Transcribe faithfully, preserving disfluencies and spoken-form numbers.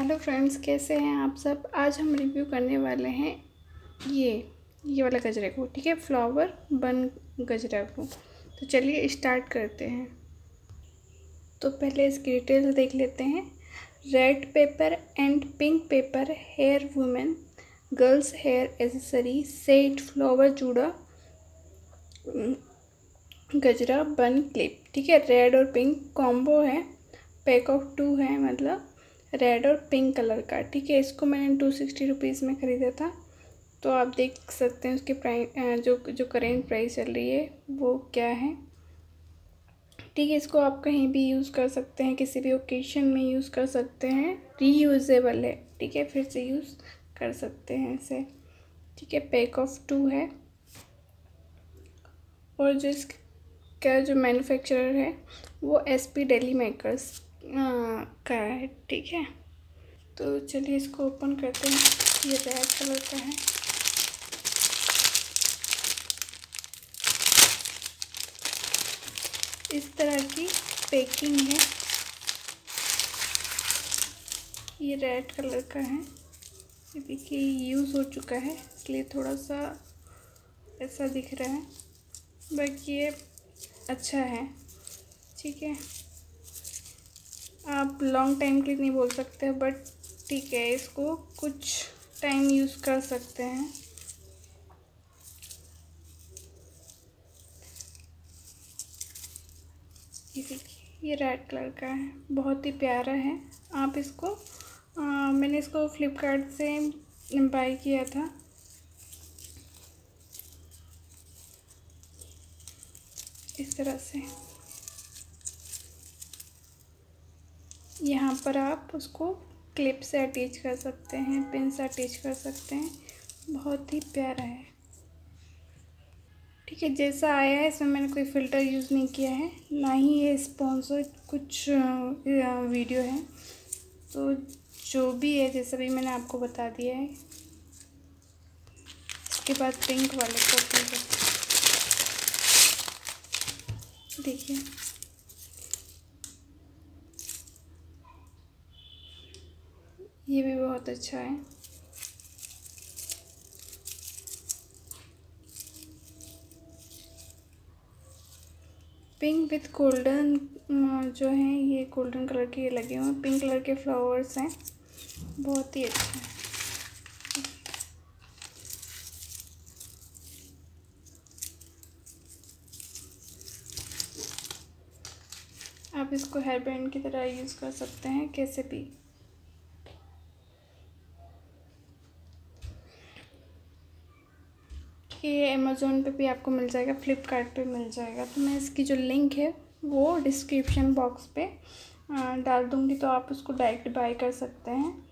Hello friends, कैसे हैं आप सब। आज हम रिव्यू करने वाले हैं ये ये वाला गजरे को। ठीक है, फ्लावर बन गजरा को। तो चलिए स्टार्ट करते हैं। तो पहले इसकी डिटेल्स देख लेते हैं। Red paper and pink paper hair women girls hair accessory set flower चूड़ा गजरा बन क्लिप। ठीक है, रेड और पिंक कॉम्बो है, पैक ऑफ टू है, मतलब रेड और पिंक कलर का। ठीक है, इसको मैंने टू सिक्सटी रुपीज़ में ख़रीदा था। तो आप देख सकते हैं उसकी प्राइस, जो जो करेंट प्राइस चल रही है वो क्या है। ठीक है, इसको आप कहीं भी यूज़ कर सकते हैं, किसी भी ओकेशन में यूज़ कर सकते हैं, रीयूजेबल है। ठीक है, फिर से यूज़ कर सकते हैं इसे। ठीक है, पैक ऑफ टू है। और जो इसका जो मैन्युफैक्चरर है वो एस पी डेली मेकर्स का है। ठीक है, तो चलिए इसको ओपन करते हैं। ये रेड कलर का है। इस तरह की पैकिंग है। ये रेड कलर का है। ये देखिए यूज़ हो चुका है इसलिए थोड़ा सा ऐसा दिख रहा है, बाकी ये अच्छा है। ठीक है, आप लॉन्ग टाइम के लिए नहीं बोल सकते, बट ठीक है, इसको कुछ टाइम यूज़ कर सकते हैं। ये देखिए ये रेड कलर का है, बहुत ही प्यारा है। आप इसको आ, मैंने इसको फ्लिपकार्ट से बाय किया था। इस तरह से यहाँ पर आप उसको क्लिप से अटैच कर सकते हैं, पिन से अटैच कर सकते हैं। बहुत ही प्यारा है। ठीक है, जैसा आया है इसमें मैंने कोई फ़िल्टर यूज़ नहीं किया है, ना ही ये स्पॉन्सर कुछ वीडियो है। तो जो भी है जैसा भी मैंने आपको बता दिया है। इसके बाद पिंक वाले को ओपन करते हैं। देखिए ये भी बहुत अच्छा है। पिंक विथ गोल्डन जो है, ये गोल्डन कलर के लगे हुए हैं, पिंक कलर के फ्लावर्स हैं, बहुत ही अच्छा है। आप इसको हेयर बैंड की तरह यूज़ कर सकते हैं कैसे भी। ये अमेज़ोन पे भी आपको मिल जाएगा, फ्लिपकार्ट पे मिल जाएगा। तो मैं इसकी जो लिंक है वो डिस्क्रिप्शन बॉक्स पे डाल दूँगी, तो आप उसको डायरेक्ट बाय कर सकते हैं।